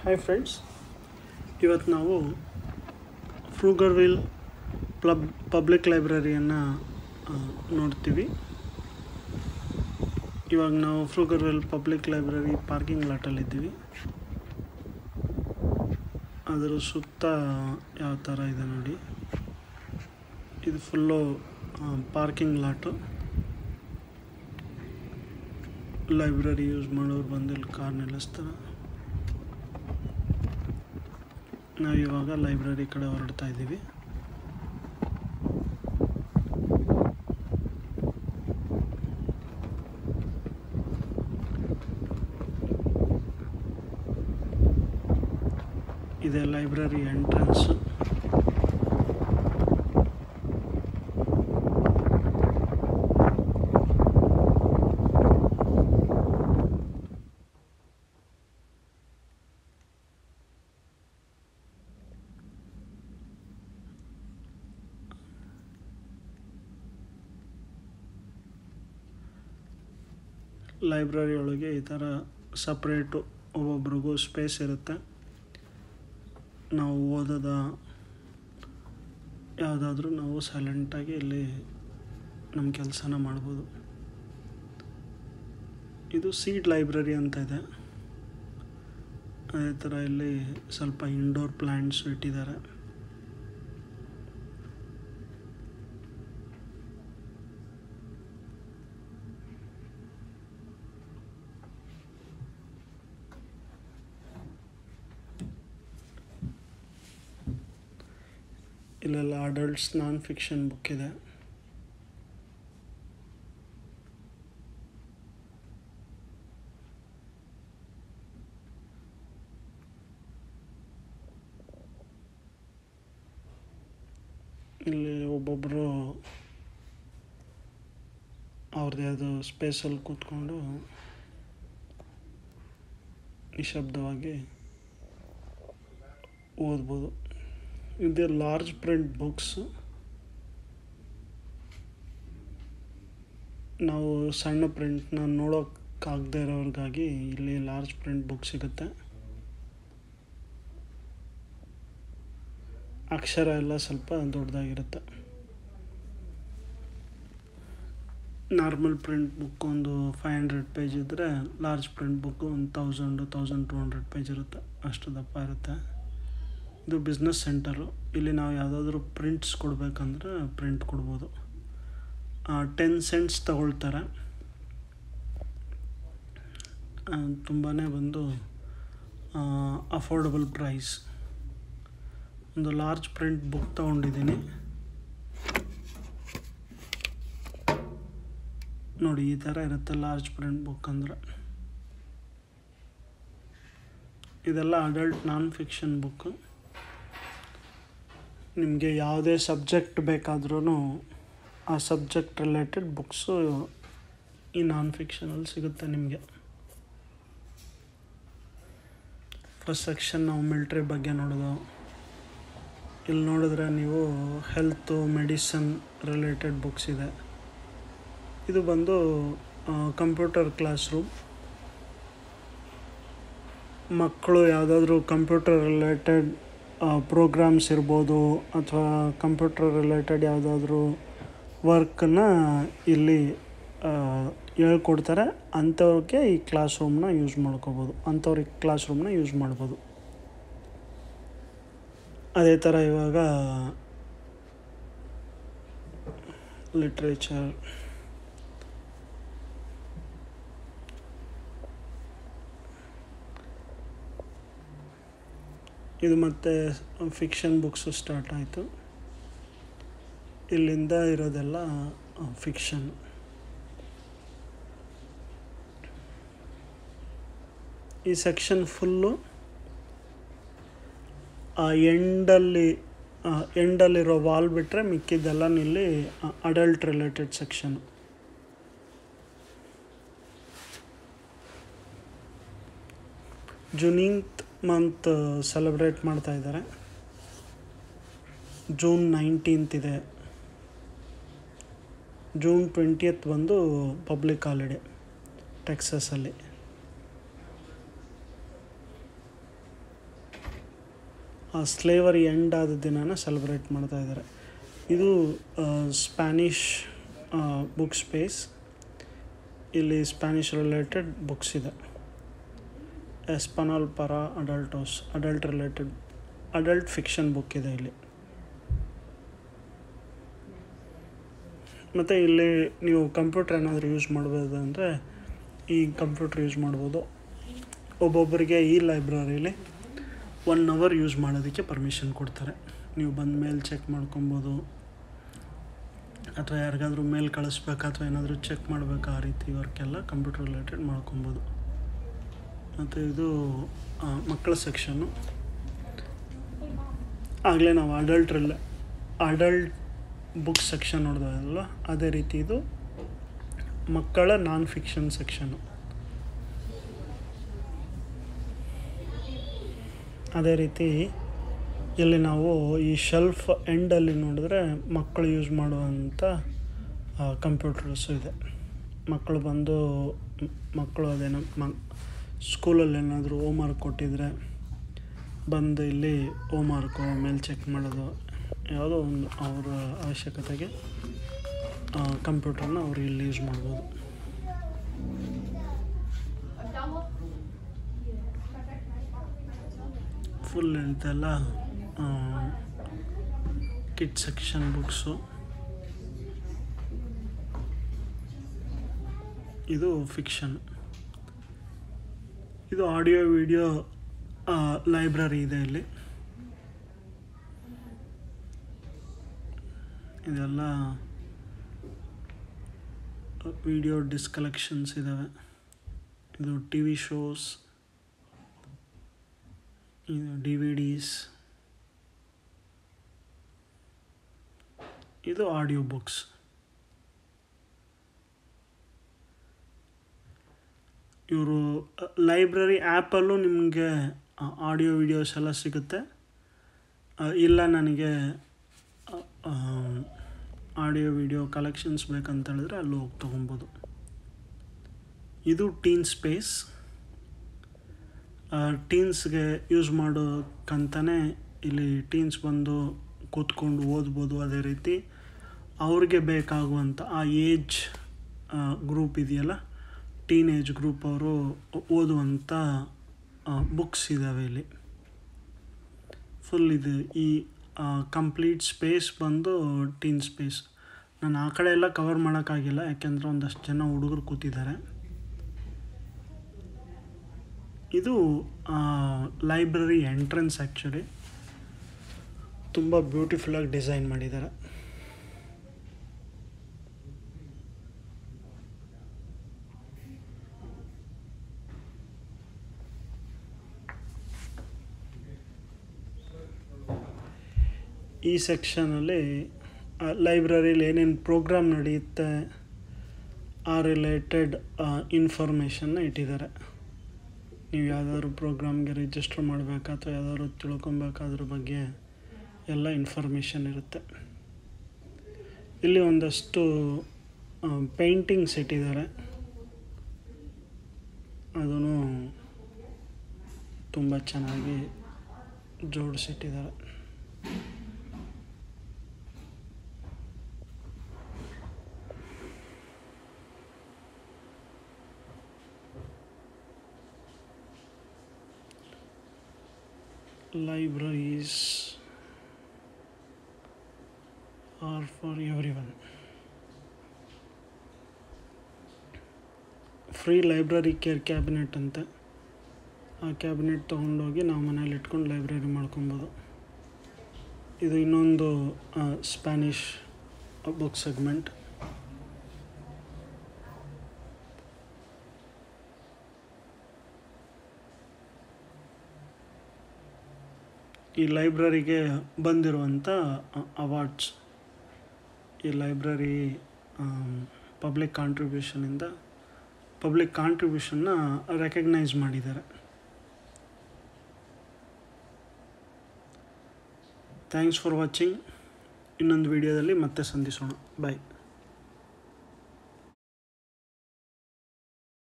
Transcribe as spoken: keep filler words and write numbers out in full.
Hi friends, ಇವತ್ತು ನಾವು ಫ್ಲೂಗರ್ವಿಲ್ ಪ್ಲಬ್ public ಲೈಬ್ರರಿಯನ್ನು ನೋಡ್ತೀವಿ. ಇವಾಗ ನಾವು ಫ್ಲೂಗರ್ವಿಲ್ ಪಬ್ಲಿಕ್ ಲೈಬ್ರರಿ ಪಾರ್ಕಿಂಗ್ ಲಾಟಲ್ಲಿದ್ದೀವಿ. ಅದರ ಸುತ್ತ ಯಾವ ಥರ ಇದೆ ನೋಡಿ. ಇದು full parking lot. Library use ಮಾಡೋರು ಬಂದು ಇಲ್ಲಿ ಕಾರ್ ನಿಲ್ಲಿಸ್ತಾರೆ. ನಾವು ಇವಾಗ ಲೈಬ್ರರಿ ಕಡೆ ಹೊರಡ್ತಾ ಇದ್ದೀವಿ. ಇದೆ ಲೈಬ್ರರಿ ಎಂಟ್ರೆನ್ಸ್. ಲೈಬ್ರರಿ ಒಳಗೆ ಈ ಥರ ಸಪ್ರೇಟು ಒಬ್ಬೊಬ್ರಿಗೂ ಸ್ಪೇಸ್ ಇರುತ್ತೆ. ನಾವು ಓದೋದ ಯಾವುದಾದ್ರೂ ನಾವು ಸೈಲೆಂಟಾಗಿ ಇಲ್ಲಿ ನಮ್ಮ ಕೆಲಸನ ಮಾಡ್ಬೋದು. ಇದು ಸೀಡ್ ಲೈಬ್ರರಿ ಅಂತ ಇದೆ. ಅದೇ ಥರ ಇಲ್ಲಿ ಸ್ವಲ್ಪ ಇಂಡೋರ್ ಪ್ಲ್ಯಾಂಟ್ಸ್ ಇಟ್ಟಿದ್ದಾರೆ. ಇಲ್ಲೆಲ್ಲ ಅಡಲ್ಟ್ಸ್ ನಾನ್ ಫಿಕ್ಷನ್ ಬುಕ್ ಇದೆ. ಇಲ್ಲಿ ಒಬ್ಬೊಬ್ಬರು ಅವ್ರದ್ದು ಯಾವುದು ಸ್ಪೇಸಲ್ಲಿ ಕೂತ್ಕೊಂಡು ನಿಶಬ್ದವಾಗಿ ಓದ್ಬೋದು. ಇದೆ ಲಾರ್ಜ್ ಪ್ರಿಂಟ್ ಬುಕ್ಸ್. ನಾವು ಸಣ್ಣ ಪ್ರಿಂಟ್ನ ನೋಡೋಕ್ಕಾಗದೇ ಇರೋರಿಗಾಗಿ ಇಲ್ಲಿ ಲಾರ್ಜ್ ಪ್ರಿಂಟ್ ಬುಕ್ ಸಿಗುತ್ತೆ. ಅಕ್ಷರ ಎಲ್ಲ ಸ್ವಲ್ಪ ದೊಡ್ಡದಾಗಿರುತ್ತೆ. ನಾರ್ಮಲ್ ಪ್ರಿಂಟ್ ಬುಕ್ ಒಂದು ಫೈವ್ ಹಂಡ್ರೆಡ್ ಪೇಜ್ ಇದ್ದರೆ ಲಾರ್ಜ್ ಪ್ರಿಂಟ್ ಬುಕ್ಕು ಒಂದು thousand thousand two hundred page ಇರುತ್ತೆ. ಅಷ್ಟು ದಪ್ಪ ಇರುತ್ತೆ. ಇದು ಬಿಸ್ನೆಸ್ ಸೆಂಟರು. ಇಲ್ಲಿ ನಾವು ಯಾವುದಾದ್ರೂ ಪ್ರಿಂಟ್ಸ್ ಕೊಡಬೇಕಂದ್ರೆ ಪ್ರಿಂಟ್ ಕೊಡ್ಬೋದು. ಟೆನ್ ಸೆಂಟ್ಸ್ ತಗೊಳ್ತಾರೆ. ತುಂಬಾ ಬಂದು ಅಫೋರ್ಡಬಲ್ ಪ್ರೈಸ್. ಒಂದು ಲಾರ್ಜ್ ಪ್ರಿಂಟ್ ಬುಕ್ ತೊಗೊಂಡಿದ್ದೀನಿ ನೋಡಿ. ಈ ಥರ ಇರುತ್ತೆ ಲಾರ್ಜ್ ಪ್ರಿಂಟ್ ಬುಕ್ ಅಂದರೆ. ಇದೆಲ್ಲ ಅಡಲ್ಟ್ ನಾನ್ ಫಿಕ್ಷನ್ ಬುಕ್ಕು. ನಿಮಗೆ ಯಾವುದೇ ಸಬ್ಜೆಕ್ಟ್ ಬೇಕಾದ್ರೂ ಆ ಸಬ್ಜೆಕ್ಟ್ ರಿಲೇಟೆಡ್ ಬುಕ್ಸು ಈ ನಾನ್ ಫಿಕ್ಷನಲ್ಲಿ ಸಿಗುತ್ತೆ ನಿಮಗೆ. ಫಸ್ಟ್ ಸೆಕ್ಷನ್ ನಾವು ಮಿಲ್ಟ್ರಿ ಬಗ್ಗೆ ನೋಡೋದು. ಇಲ್ಲಿ ನೋಡಿದ್ರೆ ನೀವು ಹೆಲ್ತು ಮೆಡಿಸನ್ ರಿಲೇಟೆಡ್ ಬುಕ್ಸ್ ಇದೆ. ಇದು ಬಂದು ಕಂಪ್ಯೂಟರ್ ಕ್ಲಾಸ್ ರೂಮ್. ಮಕ್ಕಳು ಯಾವುದಾದ್ರೂ ಕಂಪ್ಯೂಟರ್ ರಿಲೇಟೆಡ್ ಪ್ರೋಗ್ರಾಮ್ಸ್ ಇರ್ಬೋದು ಅಥವಾ ಕಂಪ್ಯೂಟರ್ ರಿಲೇಟೆಡ್ ಯಾವುದಾದ್ರೂ ವರ್ಕನ್ನು ಇಲ್ಲಿ ಹೇಳ್ಕೊಡ್ತಾರೆ. ಅಂಥವ್ರಿಗೆ ಈ ಕ್ಲಾಸ್ ರೂಮ್ನ ಯೂಸ್ ಮಾಡ್ಕೋಬೋದು. ಅಂಥವ್ರಿಗೆ ಕ್ಲಾಸ್ ರೂಮ್ನ ಯೂಸ್ ಮಾಡ್ಬೋದು. ಅದೇ ಥರ ಇವಾಗ ಲಿಟ್ರೇಚರ್, ಇದು ಮತ್ತು ಫಿಕ್ಷನ್ ಬುಕ್ಸು ಸ್ಟಾರ್ಟ್ ಆಯಿತು. ಇಲ್ಲಿಂದ ಇರೋದೆಲ್ಲ ಫಿಕ್ಷನ್. ಈ ಸೆಕ್ಷನ್ ಫುಲ್ಲು ಆ ಎಂಡಲ್ಲಿ ಎಂಡಲ್ಲಿರೋ ವಾಲ್ ಬಿಟ್ಟರೆ ಮಿಕ್ಕಿದ್ದೆಲ್ಲ ಇಲ್ಲಿ adult related section. Juneteenth month celebrate ಮಾಡ್ತಾ ಇದ್ದಾರೆ. ಜೂನ್ ನೈನ್ಟೀನ್ತ್ ಇದೆ. ಜೂನ್ ಟ್ವೆಂಟಿಯತ್ ಬಂದು ಪಬ್ಲಿಕ್ ಹಾಲಿಡೇ ಟೆಕ್ಸಸಲ್ಲಿ. ಸ್ಲೇವರಿ ಎಂಡ್ ಆದ ದಿನನ ಸೆಲೆಬ್ರೇಟ್ ಮಾಡ್ತಾ ಇದ್ದಾರೆ. ಇದು ಸ್ಪ್ಯಾನಿಷ್ ಬುಕ್ ಸ್ಪೇಸ್. ಇಲ್ಲಿ ಸ್ಪ್ಯಾನಿಷ್ ರಿಲೇಟೆಡ್ ಬುಕ್ಸ್ ಇದೆ. ಎಸ್ಪನಾಲ್ ಪರ ಅಡಲ್ಟೋಸ್ adult related adult fiction book ಇದೆ ಇಲ್ಲಿ. ಮತ್ತು ಇಲ್ಲಿ ನೀವು ಕಂಪ್ಯೂಟರ್ ಏನಾದರೂ ಯೂಸ್ ಮಾಡ್ಬೋದು ಅಂದರೆ ಈ ಕಂಪ್ಯೂಟರ್ ಯೂಸ್ ಮಾಡ್ಬೋದು. ಒಬ್ಬೊಬ್ಬರಿಗೆ ಈ ಲೈಬ್ರರಿಲಿ ಒನ್ ಅವರ್ ಯೂಸ್ ಮಾಡೋದಕ್ಕೆ ಪರ್ಮಿಷನ್ ಕೊಡ್ತಾರೆ. ನೀವು ಬಂದ ಮೇಲೆ ಚೆಕ್ ಮಾಡ್ಕೊಬೋದು, ಅಥವಾ ಯಾರಿಗಾದ್ರೂ ಮೇಲ್ ಕಳಿಸ್ಬೇಕಾ ಅಥವಾ ಏನಾದರೂ ಚೆಕ್ ಮಾಡಬೇಕಾ, ಆ ರೀತಿ ವರ್ಕೆಲ್ಲ ಕಂಪ್ಯೂಟರ್ ರಿಲೇಟೆಡ್ ಮಾಡ್ಕೊಬೋದು. ಮತ್ತು ಇದು ಮಕ್ಕಳ ಸೆಕ್ಷನ್ನು. ಆಗಲೇ ನಾವು ಅಡಲ್ಟ್ರಲ್ಲ ಅಡಲ್ಟ್ ಬುಕ್ ಸೆಕ್ಷನ್ ನೋಡಿದ್ವಲ್ಲ, ಅದೇ ರೀತಿ ಇದು ಮಕ್ಕಳ ನಾನ್ ಫಿಕ್ಷನ್ ಸೆಕ್ಷನ್ನು. ಅದೇ ರೀತಿ ಇಲ್ಲಿ ನಾವು ಈ ಶೆಲ್ಫ್ ಎಂಡಲ್ಲಿ ನೋಡಿದ್ರೆ ಮಕ್ಕಳು ಯೂಸ್ ಮಾಡುವಂಥ ಕಂಪ್ಯೂಟರ್ಸು ಇದೆ. ಮಕ್ಕಳು ಬಂದು ಮಕ್ಕಳು ಅದೇನೋ ಮ ಸ್ಕೂಲಲ್ಲಿ ಏನಾದರೂ ಹೋಮ್ ವರ್ಕ್ ಕೊಟ್ಟಿದ್ರೆ ಬಂದು ಇಲ್ಲಿ ಹೋಮ್ ವರ್ಕು ಮೇಲೆ ಚೆಕ್ ಮಾಡೋದು, ಯಾವುದೋ ಒಂದು ಅವರ ಅವಶ್ಯಕತೆಗೆ ಕಂಪ್ಯೂಟರ್ನ ಅವರು ಇಲ್ಲಿ ಯೂಸ್ ಮಾಡ್ಬೋದು. ಫುಲ್ ಇದೆಲ್ಲ ಕಿಡ್ ಸೆಕ್ಷನ್ ಬುಕ್ಸು. ಇದು ಫಿಕ್ಷನ್. ಇದು ಆಡಿಯೋ ವಿಡಿಯೋ ಲೈಬ್ರರಿ ಇದೆ ಇಲ್ಲಿ. ಇದೆಲ್ಲ ವಿಡಿಯೋ ಡಿಸ್ಕ್ ಕಲೆಕ್ಷನ್ಸ್ ಇದ್ದಾವೆ. ಇದು ಟಿ ವಿ ಶೋಸ್, ಇದು ಡಿ ವಿ ಡಿಸ್, ಇದು ಆಡಿಯೋ ಬುಕ್ಸ್. ಇವರು ಲೈಬ್ರರಿ ಆ್ಯಪಲ್ಲೂ ನಿಮಗೆ ಆಡಿಯೋ ವಿಡಿಯೋಸ್ ಎಲ್ಲ ಸಿಗುತ್ತೆ. ಇಲ್ಲ ನನಗೆ ಆಡಿಯೋ ವಿಡಿಯೋ ಕಲೆಕ್ಷನ್ಸ್ ಬೇಕಂತ ಹೇಳಿದ್ರೆ ಅಲ್ಲಿ ಹೋಗಿ ತೊಗೊಬೋದು. ಇದು ಟೀನ್ ಸ್ಪೇಸ್. ಟೀನ್ಸ್ಗೆ ಯೂಸ್ ಮಾಡೋಕ್ಕಂತಲೇ ಇಲ್ಲಿ ಟೀನ್ಸ್ ಬಂದು ಕೂತ್ಕೊಂಡು ಓದ್ಬೋದು. ಅದೇ ರೀತಿ ಅವ್ರಿಗೆ ಬೇಕಾಗುವಂಥ ಆ ಏಜ್ ಗ್ರೂಪ್ ಇದೆಯಲ್ಲ, ಟೀನ್ ಏಜ್ ಗ್ರೂಪ್ ಅವರು ಓದುವಂಥ ಬುಕ್ಸ್ ಇದ್ದಾವೆ ಇಲ್ಲಿ. ಫುಲ್ ಇದು ಈ ಕಂಪ್ಲೀಟ್ ಸ್ಪೇಸ್ ಬಂದು ಟೀನ್ ಸ್ಪೇಸ್. ನಾನು ಆ ಕಡೆ ಎಲ್ಲ ಕವರ್ ಮಾಡೋಕ್ಕಾಗಿಲ್ಲ, ಯಾಕೆಂದರೆ ಒಂದಷ್ಟು ಜನ ಹುಡುಗರು ಕೂತಿದ್ದಾರೆ. ಇದು ಲೈಬ್ರರಿ ಎಂಟ್ರೆನ್ಸ್. ಆ್ಯಕ್ಚುಲಿ ತುಂಬ ಬ್ಯೂಟಿಫುಲ್ಲಾಗಿ ಡಿಸೈನ್ ಮಾಡಿದ್ದಾರೆ. ಈ ಸೆಕ್ಷನಲ್ಲಿ ಲೈಬ್ರರಿಲಿ ಏನೇನು ಪ್ರೋಗ್ರಾಮ್ ನಡೆಯುತ್ತೆ ಆ ರಿಲೇಟೆಡ್ ಇನ್ಫಾರ್ಮೇಷನ್ನ ಇಟ್ಟಿದ್ದಾರೆ. ನೀವು ಯಾವುದಾದ್ರು ಪ್ರೋಗ್ರಾಮ್ಗೆ ರಿಜಿಸ್ಟರ್ ಮಾಡಬೇಕಾ ಅಥವಾ ಯಾವುದಾದ್ರು ತಿಳ್ಕೊಬೇಕಾದ್ರ ಬಗ್ಗೆ ಎಲ್ಲ ಇನ್ಫಾರ್ಮೇಷನ್ ಇರುತ್ತೆ. ಇಲ್ಲಿ ಒಂದಷ್ಟು ಪೇಂಟಿಂಗ್ಸ್ ಇಟ್ಟಿದ್ದಾರೆ, ಅದನ್ನು ತುಂಬ ಚೆನ್ನಾಗಿ ಜೋಡಿಸಿಟ್ಟಿದ್ದಾರೆ. Libraries are for everyone. Free library care cabinet ಅಂತ, ಆ ಕ್ಯಾಬಿನೆಟ್ ತೊಗೊಂಡೋಗಿ ನಾವು ಮನೇಲಿ ಇಟ್ಕೊಂಡು ಲೈಬ್ರರಿ ಮಾಡ್ಕೊಬೋದು. ಇದು ಇನ್ನೊಂದು ಸ್ಪ್ಯಾನಿಷ್ ಬುಕ್ ಸೆಗ್ಮೆಂಟ್. ಈ ಲೈಬ್ರರಿಗೆ ಬಂದಿರುವಂಥ ಅವಾರ್ಡ್ಸ್, ಈ ಲೈಬ್ರರಿ ಪಬ್ಲಿಕ್ ಕಾಂಟ್ರಿಬ್ಯೂಷನಿಂದ ಪಬ್ಲಿಕ್ ಕಾಂಟ್ರಿಬ್ಯೂಷನ್ನ ರೆಕಗ್ನೈಸ್ ಮಾಡಿದ್ದಾರೆ. Thanks for watching. ಇನ್ನೊಂದು ವಿಡಿಯೋದಲ್ಲಿ ಮತ್ತೆ ಸಂಧಿಸೋಣ. ಬಾಯ್.